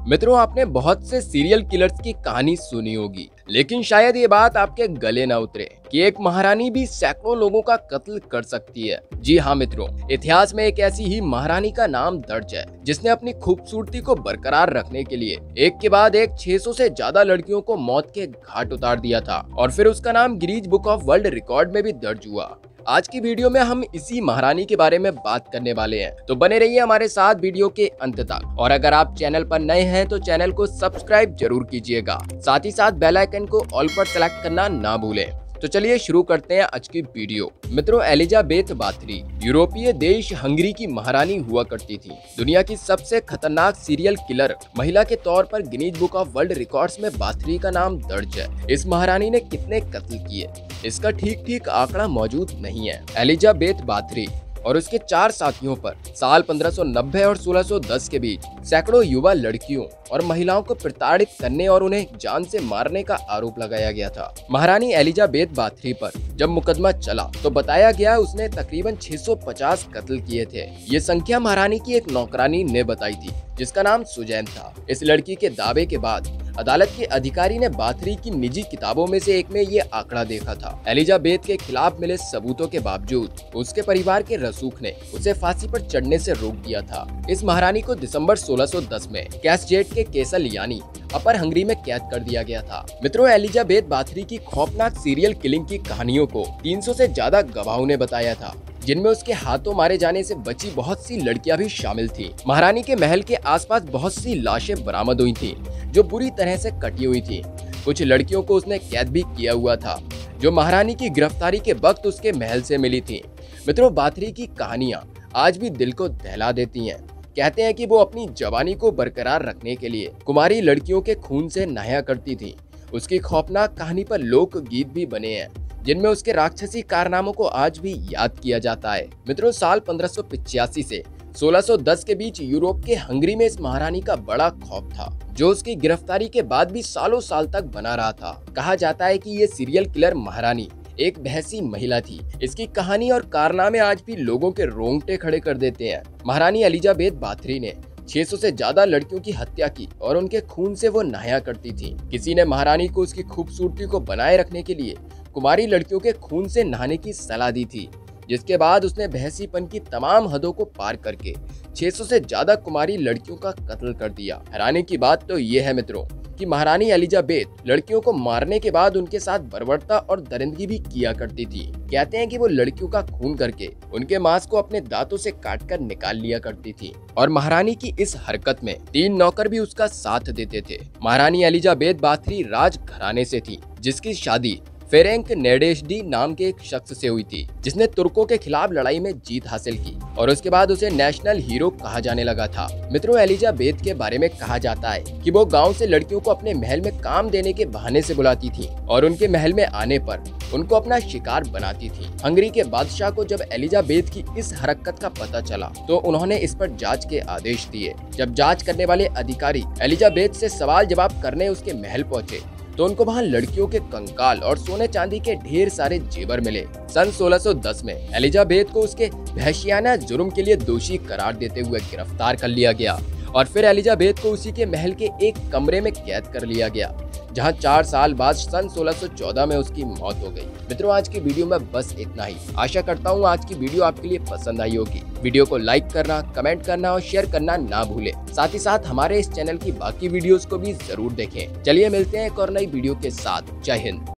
मित्रों, आपने बहुत से सीरियल किलर्स की कहानी सुनी होगी, लेकिन शायद ये बात आपके गले न उतरे कि एक महारानी भी सैकड़ों लोगों का कत्ल कर सकती है। जी हाँ मित्रों, इतिहास में एक ऐसी ही महारानी का नाम दर्ज है जिसने अपनी खूबसूरती को बरकरार रखने के लिए एक के बाद एक 600 से ज्यादा लड़कियों को मौत के घाट उतार दिया था और फिर उसका नाम Guinness book of world record में भी दर्ज हुआ। आज की वीडियो में हम इसी महारानी के बारे में बात करने वाले हैं, तो बने रहिए हमारे साथ वीडियो के अंत तक। और अगर आप चैनल पर नए हैं तो चैनल को सब्सक्राइब जरूर कीजिएगा, साथ ही साथ बेल आइकन को ऑल पर सेलेक्ट करना ना भूलें। तो चलिए शुरू करते हैं आज की वीडियो। मित्रों, एलिजाबेथ बाथरी यूरोपीय देश हंगरी की महारानी हुआ करती थी। दुनिया की सबसे खतरनाक सीरियल किलर महिला के तौर पर Guinness book of world records में बाथरी का नाम दर्ज है। इस महारानी ने कितने कत्ल किए, इसका ठीक आंकड़ा मौजूद नहीं है। एलिजाबेथ बाथरी और उसके 4 साथियों पर साल 1590 और 1610 के बीच सैकड़ों युवा लड़कियों और महिलाओं को प्रताड़ित करने और उन्हें जान से मारने का आरोप लगाया गया था। महारानी एलिजाबेथ बाथरी पर जब मुकदमा चला तो बताया गया उसने तकरीबन 650 कत्ल किए थे। ये संख्या महारानी की एक नौकरानी ने बताई थी जिसका नाम सुजैन था। इस लड़की के दावे के बाद अदालत के अधिकारी ने बाथरी की निजी किताबों में से एक में ये आंकड़ा देखा था। एलिजाबेथ के खिलाफ मिले सबूतों के बावजूद उसके परिवार के रसूख ने उसे फांसी पर चढ़ने से रोक दिया था। इस महारानी को दिसंबर 1610 में कैसजेट के केसल यानी अपर हंगरी में कैद कर दिया गया था। मित्रों, एलिजाबेथ बाथरी की खौफनाक सीरियल किलिंग की कहानियों को 300 से ज्यादा गवाहों ने बताया था, जिनमें उसके हाथों मारे जाने से बची बहुत सी लड़कियां भी शामिल थीं। महारानी के महल के आसपास बहुत सी लाशें बरामद हुई थीं, जो बुरी तरह से कटी हुई थीं। कुछ लड़कियों को उसने कैद भी किया हुआ था, जो महारानी की गिरफ्तारी के वक्त उसके महल से मिली थीं। मित्रों, बाथरी की कहानियां आज भी दिल को दहला देती हैं। कहते हैं कि वो अपनी जवानी को बरकरार रखने के लिए कुमारी लड़कियों के खून से नहाया करती थी। उसकी खौफनाक कहानी पर लोक गीत भी बने हैं, जिनमें उसके राक्षसी कारनामों को आज भी याद किया जाता है। मित्रों, साल 1585 से 1610 के बीच यूरोप के हंगरी में इस महारानी का बड़ा खौफ था, जो उसकी गिरफ्तारी के बाद भी सालों साल तक बना रहा था। कहा जाता है कि ये सीरियल किलर महारानी एक बहसी महिला थी। इसकी कहानी और कारनामे आज भी लोगों के रोंगटे खड़े कर देते हैं। महारानी एलिजाबेथ बाथरी ने 600 से ज्यादा लड़कियों की हत्या की और उनके खून से वो नहाया करती थी। किसी ने महारानी को उसकी खूबसूरती को बनाए रखने के लिए कुमारी लड़कियों के खून से नहाने की सलाह दी थी, जिसके बाद उसने बहसीपन की तमाम हदों को पार करके 600 से ज्यादा कुमारी लड़कियों का कत्ल कर दिया। हैरानी की बात तो ये है मित्रों कि महारानी एलिजाबेथ लड़कियों को मारने के बाद उनके साथ बर्बरता और दरिंदगी भी किया करती थी। कहते हैं कि वो लड़कियों का खून करके उनके मांस को अपने दांतों से काटकर निकाल लिया करती थी। और महारानी की इस हरकत में 3 नौकर भी उसका साथ देते थे। महारानी एलिजाबेथ बाथरी राज घराने से थी, जिसकी शादी फेरेंक नेडेशडी नाम के एक शख्स से हुई थी, जिसने तुर्कों के खिलाफ लड़ाई में जीत हासिल की और उसके बाद उसे नेशनल हीरो कहा जाने लगा था। मित्रों, एलिजाबेथ के बारे में कहा जाता है कि वो गांव से लड़कियों को अपने महल में काम देने के बहाने से बुलाती थी और उनके महल में आने पर उनको अपना शिकार बनाती थी। हंगरी के बादशाह को जब एलिजाबेथ की इस हरकत का पता चला तो उन्होंने इस पर जांच के आदेश दिए। जब जांच करने वाले अधिकारी एलिजाबेथ से सवाल जवाब करने उसके महल पहुंचे तो उनको वहां लड़कियों के कंकाल और सोने चांदी के ढेर सारे जेवर मिले। सन 1610 में एलिजाबेथ को उसके वहशियाना जुर्म के लिए दोषी करार देते हुए गिरफ्तार कर लिया गया और फिर एलिजाबेथ को उसी के महल के एक कमरे में कैद कर लिया गया, जहां 4 साल बाद सन 1614 में उसकी मौत हो गई। मित्रों, आज की वीडियो में बस इतना ही। आशा करता हूं आज की वीडियो आपके लिए पसंद आई होगी। वीडियो को लाइक करना, कमेंट करना और शेयर करना ना भूलें। साथ ही साथ हमारे इस चैनल की बाकी वीडियोस को भी जरूर देखें। चलिए मिलते हैं एक और नई वीडियो के साथ। जय हिंद।